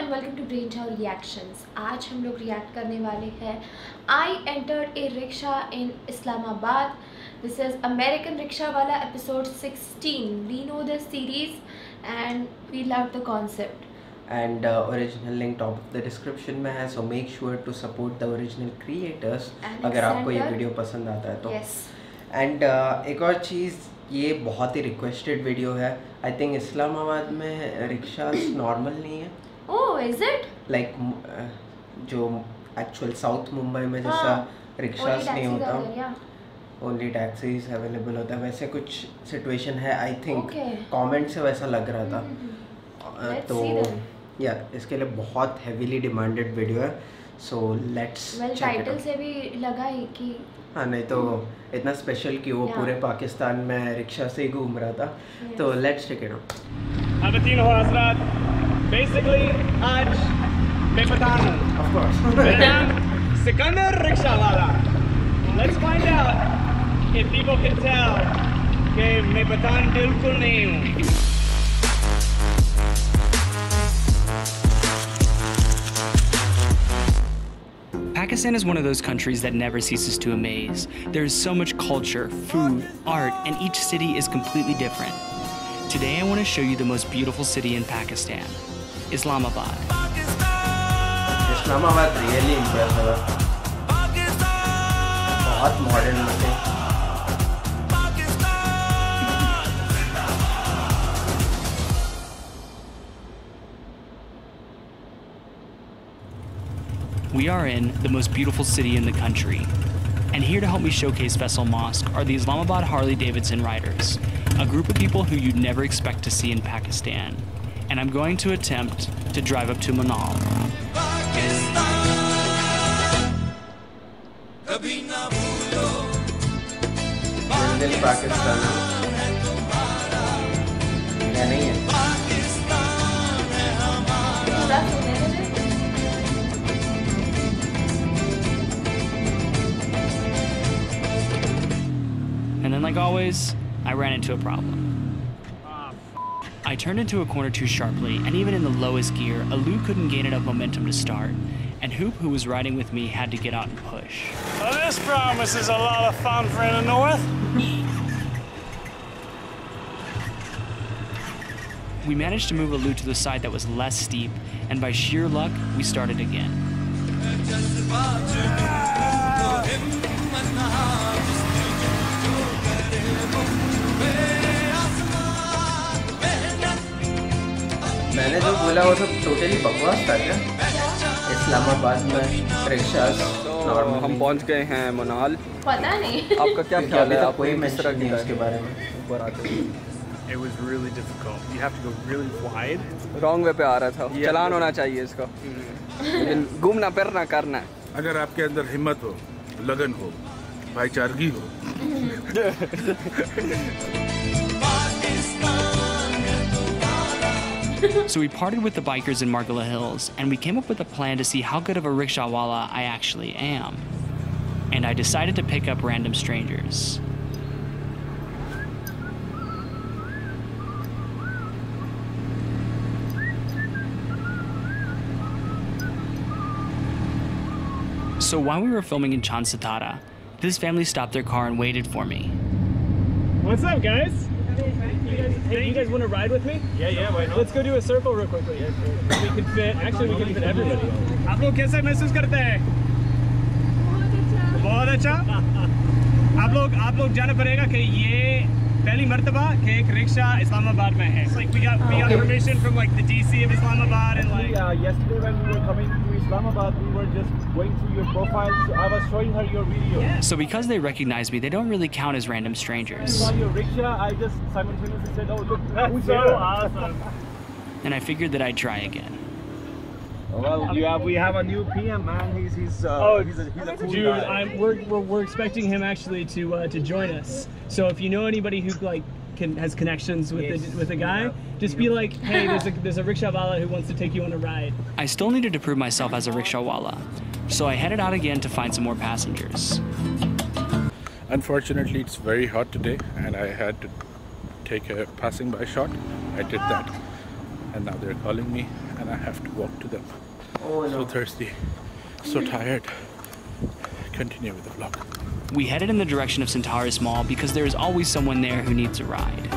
And welcome to brain chow reactions. आज हम लोग रिएक्ट करने वाले हैं I entered a rickshaw in Islamabad. This is American rickshaw वाला episode 16। We know this series and we love the concept and original link top of the description में है, so make sure to support the original creators अगर आपको ये video पसंद आता है तो। एंड एक और चीज़, ये बहुत ही रिक्वेस्टेड वीडियो है। आई थिंक इस्लामाबाद में रिक्शास नॉर्मल नहीं है। Oh is it? लाइक जो एक्चुअल साउथ मुंबई में जैसा रिक्शास नहीं होता, ओनली टैक्सीज अवेलेबल होता है, वैसे कुछ सिचुएशन है। आई थिंक कमेंट से वैसा लग रहा था। तो या इसके लिए बहुत हेवीली डिमांडेड वीडियो है, सो लेट्स टाइटल से भी लगा है कि हाँ, नहीं तो इतना स्पेशल कि वो पूरे पाकिस्तान में रिक्शा से ही घूम रहा था। तो लेट्स चेक इट आउट। खातिन और हज़रात, बेसिकली आज मैं पठान हूँ, ऑफ कोर्स मेरा नाम सिकंदर रिक्शा वाला। Let's find out if people can tell कि मैं पठान बिल्कुल नहीं हूँ। Pakistan is one of those countries that never ceases to amaze. There is so much culture, food, art, and each city is completely different. Today I want to show you the most beautiful city in Pakistan, Islamabad. Islamabad really impressive है, बहुत modern है। We are in the most beautiful city in the country. And here to help me showcase Faisal Mosque are the Islamabad Harley-Davidson Riders, a group of people who you'd never expect to see in Pakistan. And I'm going to attempt to drive up to Manal. Pakistan है नहीं है। And then, like always, I ran into a problem. I turned into a corner too sharply, and even in the lowest gear, Alu couldn't gain enough momentum to start, and Hoop, who was riding with me, had to get out and push. Well, this promises a lot of fun for in the north. We managed to move Alu to the side that was less steep, and by sheer luck, we started again. मैंने जो बोला वो सब totally बकवास था क्या? इस्लामाबाद में rickshaws normal. हम पहुंच गए हैं मनाल। पता नहीं आपका क्या ख्याल है? कोई मेंशन नहीं उसके बारे में। ऊपर आते हैं It was really difficult. You have to go really wide. Wrong way पे आ रहा था। चलान होना चाहिए इसका, लेकिन घूमना फिरना करना है। अगर आपके अंदर हिम्मत हो, लगन हो, भाईचारगी हो। So we parted with the bikers in Margalla Hills, and we came up with a plan to see how good of a rickshawala I actually am. And I decided to pick up random strangers. So while we were filming in Chansatara, this family stopped their car and waited for me. What's up, guys? Hey, you guys want to ride with me? Yeah, why not? Let's go do a circle real quickly. We can fit. Actually, we can fit everybody. आप लोग कैसा महसूस करते हैं? बहुत अच्छा। आप लोग जाना पड़ेगा कि ये पहली मर्तबा कि एक रिक्शा इस्लामाबाद में है. It's like we got permission from like the DC of Islamabad and like. Yesterday when we were coming to Islamabad, we were just going through your profile. So I was showing her your video. So because they recognize me, they don't really count as random strangers. On your rickshaw, I just simultaneously said, "Oh look, that's so awesome." And I figured that I'd try again. Well, we have a new PM, man. He's a cool dude, guy. We're expecting him actually to join us. So if you know anybody who like has connections with the guy, just be like, hey, there's a rickshawala who wants to take you on a ride. I still needed to prove myself as a rickshawala, so I headed out again to find some more passengers. Unfortunately, it's very hot today, and I had to take a passing by shot. I did that, and now they're calling me, and I have to walk to them. Oh no. So thirsty, so tired. Continue with the vlog. We headed in the direction of Centaurus Mall because there is always someone there who needs a ride.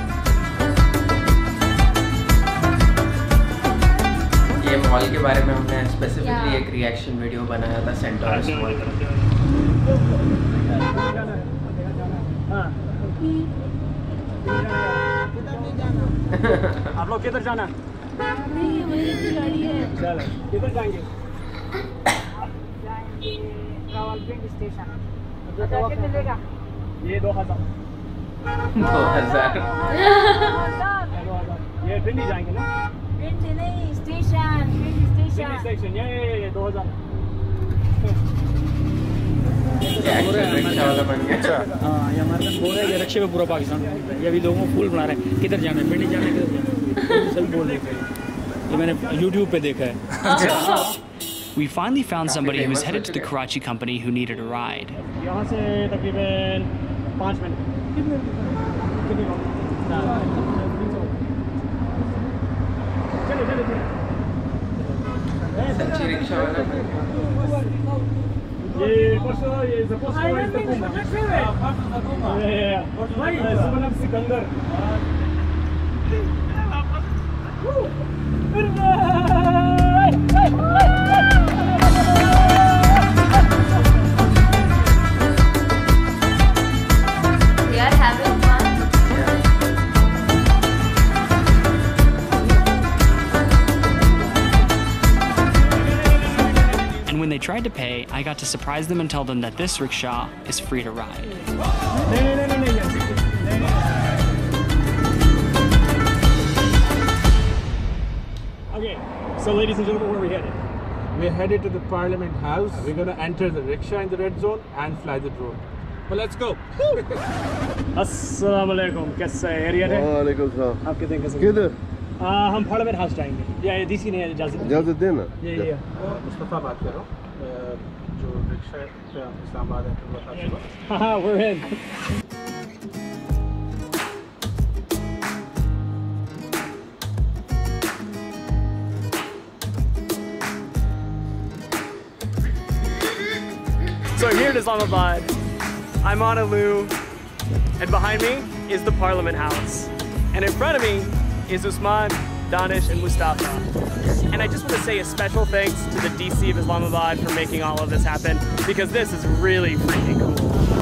ये mall के बारे में हमने specifically एक reaction video बनाया था Centaurus mall का। आप लोग किधर जाना? चलो किधर जाएंगे? रावलपिंडी स्टेशन। मिलेगा? ये 2000। 2000। ये पिंडी जाएंगे ना? पिंडी नहीं, स्टेशन, पिंडी स्टेशन। ये 2000। रिक्शा वाला बन गया। हाँ, ये हमारे पास बोल रहे हैं रिक्शे पे पूरा पाकिस्तान घूम रहा है। ये अभी लोगों को फूल बना रहे हैं, किधर जाना है, पिंडी जाना है, किधर जाना है, सब बोल रहे हैं। ये मैंने YouTube पे देखा है। We finally found somebody who was headed to the Karachi company who needed a ride. यहाँ से तकरीबन 5 मिनट। सच्ची रिक्शा वाला। ये Zakosova is the Puma. Yeah. Sikandar. We are having fun. And when they tried to pay, I got to surprise them and tell them that this rickshaw is free to ride. Okay, so ladies and gentlemen, where are we headed? We're headed to the Parliament House. We're going to enter the rickshaw in the red zone and fly the drone. Well, let's go. अस्सलाम वालेकुम, कैसा area है? वालेकुम सलाम। आप किधर कैसे? किधर? हम पार्लियामेंट हाउस जाएंगे। या डीसी ने इजाज़त देना। ये मुस्तफ़ा बात कर रहा हूँ, जो रिक्शा इस्लामाबाद है, हाँ, we're in. So I'm here in Islamabad. I'm on a loo, and behind me is the Parliament House. And in front of me is Usman, Danish, and Mustafa. And I just want to say a special thanks to the DC of Islamabad for making all of this happen, because this is really freaking cool.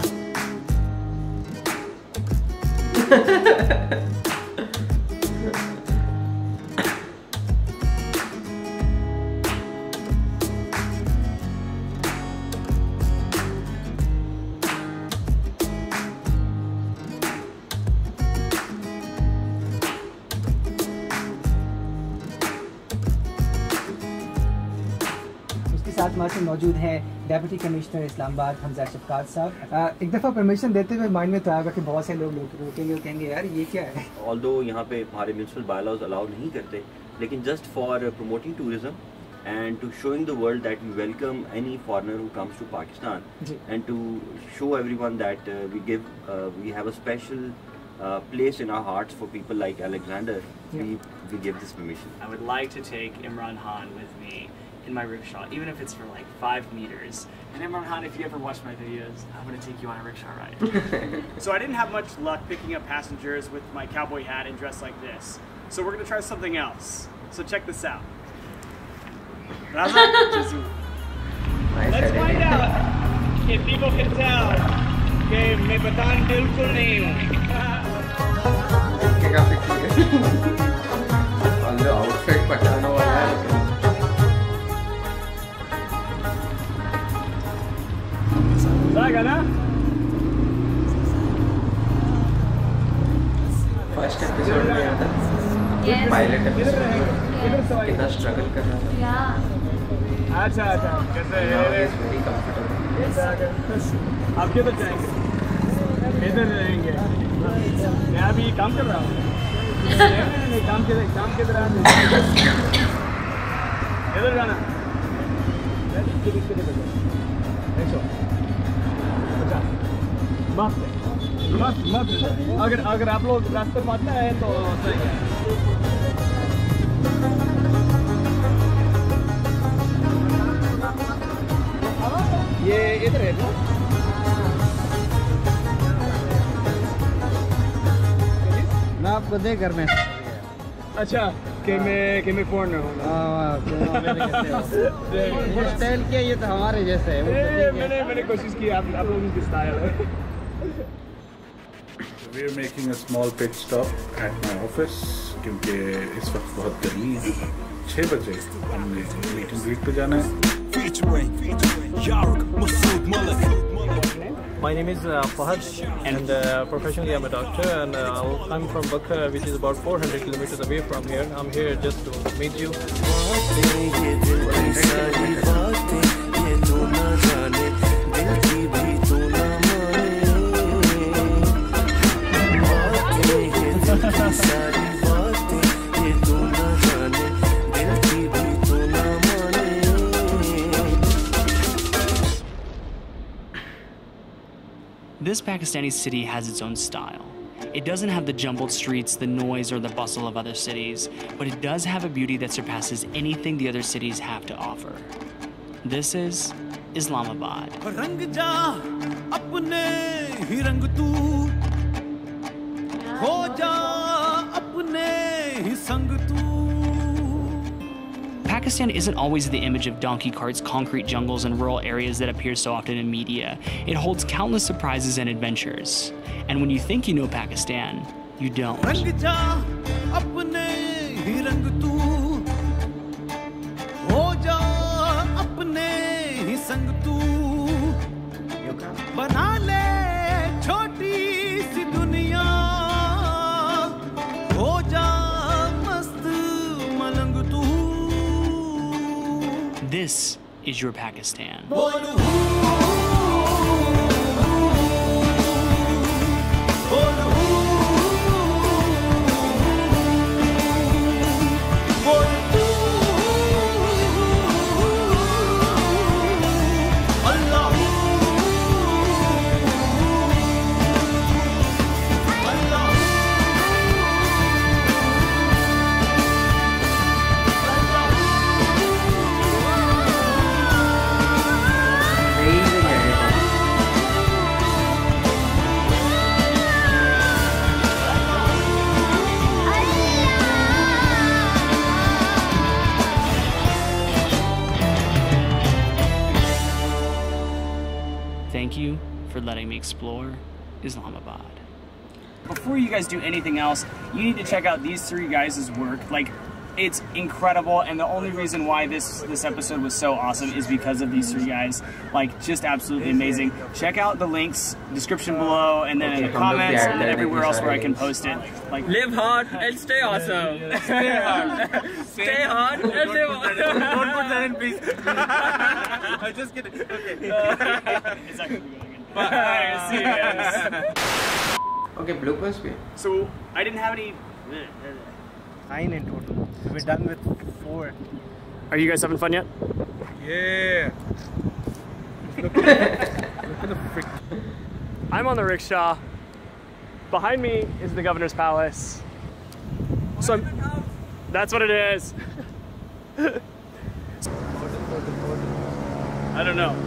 साथ हमारे से मौजूद हैं deputy commissioner Islamabad Hamza Shafqat साहब। एक दफ़ा permission देते हुए माइंड में तो आएगा कि बहुत से लोग रोकेंगे और कहेंगे यार ये क्या है। ऑल्दो यहाँ पे हमारे म्यूनसिपल बायलॉज अलाउ नहीं करते, लेकिन just for promoting tourism and to showing the world that we welcome any foreigner who comes to Pakistan, and to show everyone that we have a special place in our hearts for people like Alexander, we give this permission. I would like to take Imran Khan with me in my rickshaw, even if it's for like 5 meters. And Imran Khan, if you ever watch my videos, I'm going to take you on a rickshaw ride. So I didn't have much luck picking up passengers with my cowboy hat and dress like this. So we're going to try something else. So check this out. Let's find out if people can tell कि मैं पठान बिल्कुल नहीं हूँ। Outfit Pathan वाला है। जाएगा ना? First episode में आता पायलट एपिसोड में कितना स्ट्रगल कर रहा था। अच्छा कैसे वेरी कंफर्टेबल। आप किधर जाएंगे? इधर रहेंगे। मैं अभी काम कर रहा हूँ। काम किधर इधर जाना। मत अगर आप लोग रास्ते पता है तो सही है। आपको दे करने अच्छा कि मैं फॉरेनर हूँ। स्टाइल क्या, ये तो हमारे जैसे है। मैंने कोशिश की, आप लोगों की स्टाइल है। We are making a small pit stop at my office क्योंकि इस वक्त बहुत गर्मी है। 6 बजे हमने मीट एंड ग्रीट पे जाना है। My name is Fahad, and professionally I'm a doctor, and I'm from Bakka, which is about 400 kilometers away from here. I'm here just to meet you. This Pakistani city has its own style. It doesn't have the jumbled streets, the noise, or the bustle of other cities, but it does have a beauty that surpasses anything the other cities have to offer. This is Islamabad. Pakistan isn't always the image of donkey carts, concrete jungles, and rural areas that appear so often in media. It holds countless surprises and adventures. And when you think you know Pakistan, you don't. This is your Pakistan. Thank you for letting me explore Islamabad. Before you guys do anything else, you need to check out these 3 guys' work. Like, it's incredible, and the only reason why this episode was so awesome is because of these 3 guys. Like, just absolutely amazing. Check out the links, description below, and then in the comments, and then everywhere else where I can post it. Like, live hard and stay awesome. Stay hard. Stay hard and live hard. Don't put that in, please. I'm just kidding. Okay. It's actually good again. Alright, see you guys. Okay, bloopers bhi. So, I didn't have any... 9 in total. So we're done with 4. Are you guys having fun yet? Yeah. Look at the freak. I'm on the rickshaw. Behind me is the governor's palace. So that's what it is. I don't know.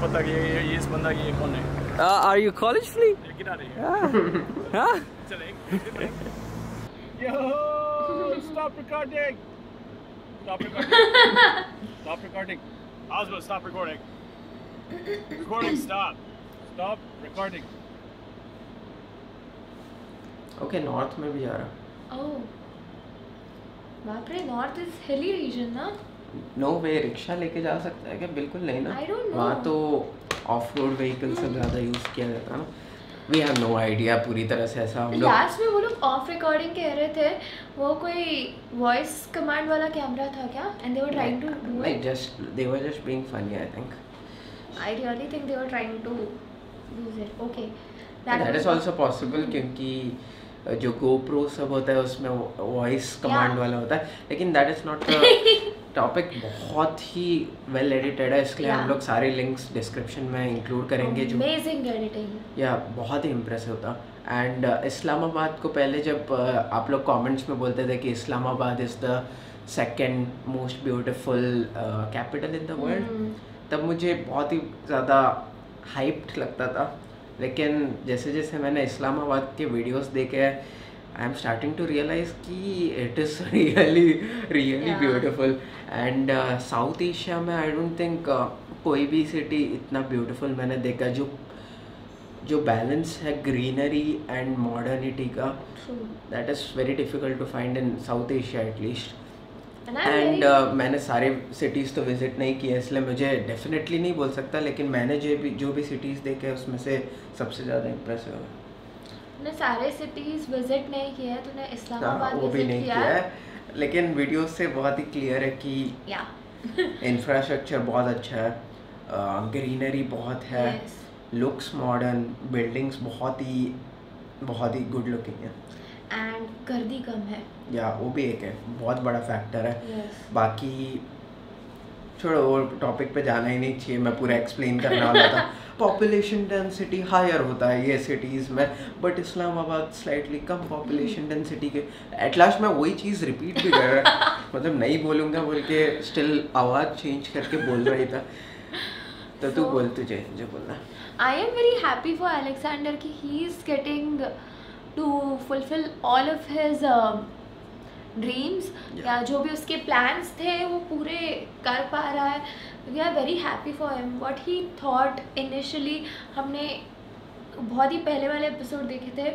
Are you college free? Get out of here. Huh? Yo, stop recording. Stop recording. Stop recording. I was about to stop recording. Recording, stop. Stop recording. Okay, north में भी जा रहा. Oh. बाप रे, north is hilly region ना? No way, rickshaw लेके जा सकता है क्या? बिल्कुल नहीं ना. I don't know. वहाँ तो ऑफ-रोड व्हीकल सब ज़्यादा यूज़ किया जाता है ना. We have no idea पूरी तरह से ऐसा हम लोग. लास्ट में वो लोग ऑफ रिकॉर्डिंग कह रहे थे, वो कोई वॉइस कमांड वाला कैमरा था क्या? And they were trying to do it. They were just being funny, I think. I really think they were trying to use it. Okay. That is also possible क्योंकि जो GoPro सब होता है उसमें voice command वाला होता है, लेकिन that is not the topic. बहुत ही वेल एडिटेड है, इसलिए हम लोग सारे लिंक्स डिस्क्रिप्शन में इंक्लूड करेंगे. जो अमेजिंग एडिटिंग या बहुत ही इम्प्रेसिव था. एंड इस्लामाबाद को पहले जब आप लोग कमेंट्स में बोलते थे कि Islamabad is the second most beautiful capital in the world, तब मुझे बहुत ही ज़्यादा हाइप्ड लगता था. लेकिन जैसे जैसे मैंने इस्लामाबाद के वीडियोस देखे, I am starting to realise कि it is really beautiful. And south Asia में आई डोंट थिंक कोई भी सिटी इतना ब्यूटीफुल मैंने देखा जो बैलेंस है ग्रीनरी एंड मॉडर्निटी का. That is very difficult to find in south Asia at least. And मैंने सारे सिटीज़ तो विज़िट नहीं किए इसलिए मुझे डेफिनेटली नहीं बोल सकता, लेकिन मैंने जो भी सिटीज़ देखे उसमें से सबसे ज़्यादा इम्प्रेसिव है. तूने सारे सिटीज़ विज़िट नहीं किए हैं, तूने इस्लामाबाद वो भी नहीं किया है, लेकिन वीडियोस से बहुत ही क्लियर है कि इंफ्रास्ट्रक्चर बहुत अच्छा है, ग्रीनरी बहुत है, लुक्स मॉडर्न, बिल्डिंग्स बहुत ही गुड लुकिंग है एंड गर्दी कम है. या वो भी एक है बहुत बड़ा फैक्टर है. बाकी छोड़ो, वो टॉपिक पे जाना ही नहीं चाहिए, मैं पूरा एक्सप्लेन करने वाला था. पॉपुलेशन डेंसिटी हायर होता है ये सिटीज़ में, बट इस्लामाबाद स्लाइटली कम पॉपुलेशन डेंसिटी के. एट लास्ट मैं वही चीज़ रिपीट भी कर रहा मतलब नहीं बोलूँगा बोल के स्टिल आवाज़ चेंज करके बोल रही था. तो तू बोल, तुझे जो बोलना. I am very happy for Alexander कि he is getting to fulfil all of his dreams या जो भी उसके प्लान्स थे वो पूरे कर पा रहा है. We are very happy for him. What he thought initially, हमने बहुत ही पहले वाले एपिसोड देखे थे,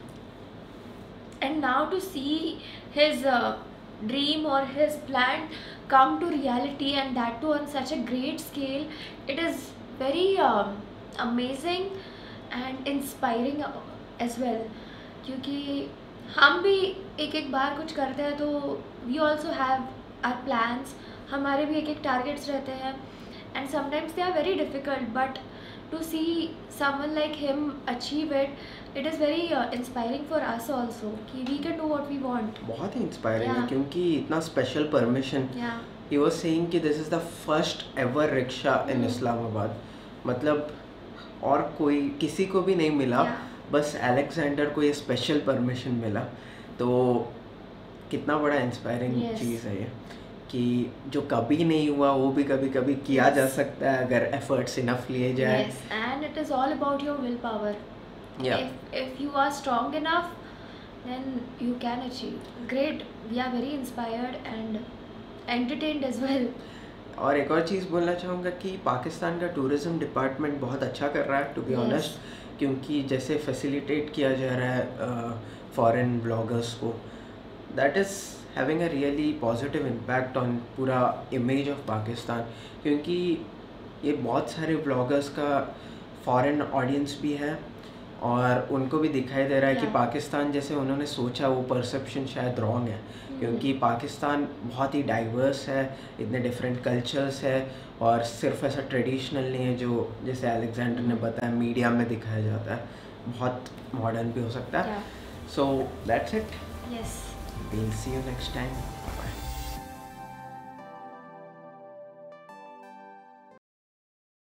and now to see his dream और his plan come to reality and that too on such a great scale, it is very amazing and inspiring as well. क्योंकि हम भी एक बार कुछ करते हैं तो we also have our plans, हमारे भी एक टारगेट्स रहते हैं and sometimes they are very difficult, but to see someone like him achieve it is very inspiring for us also कि we can do what we want. बहुत ही inspiring है क्योंकि इतना special permission. he was saying कि this is the first ever rickshaw in Islamabad. मतलब और कोई किसी को भी नहीं मिला, बस अलेक्जेंडर को ये स्पेशल परमिशन मिला. तो कितना बड़ा इंस्पायरिंग चीज़ है ये कि जो कभी नहीं हुआ वो भी कभी किया जा सकता है अगर एफर्ट्स इनफ लिए जाए. Yes, and it is all about your willpower. If you are strong enough, then you can achieve. Great, we are very inspired and entertained as well. और एक और चीज़ बोलना चाहूँगा कि पाकिस्तान का टूरिज़्म डिपार्टमेंट बहुत अच्छा कर रहा है टू बी ऑनेस्ट, क्योंकि जैसे फैसिलिटेट किया जा रहा है फॉरेन ब्लॉगर्स को, that is having a really positive impact on पूरा इमेज ऑफ पाकिस्तान. क्योंकि ये बहुत सारे ब्लॉगर्स का फॉरेन ऑडियंस भी है और उनको भी दिखाई दे रहा है कि पाकिस्तान जैसे उन्होंने सोचा वो परसेप्शन शायद रॉन्ग है. क्योंकि पाकिस्तान बहुत ही डाइवर्स है, इतने डिफरेंट कल्चर्स है और सिर्फ ऐसा ट्रेडिशनल नहीं है जो जैसे अलेक्जेंडर ने बताया मीडिया में दिखाया जाता है, बहुत मॉडर्न भी हो सकता है. So that's it. Yes. We'll see you next time.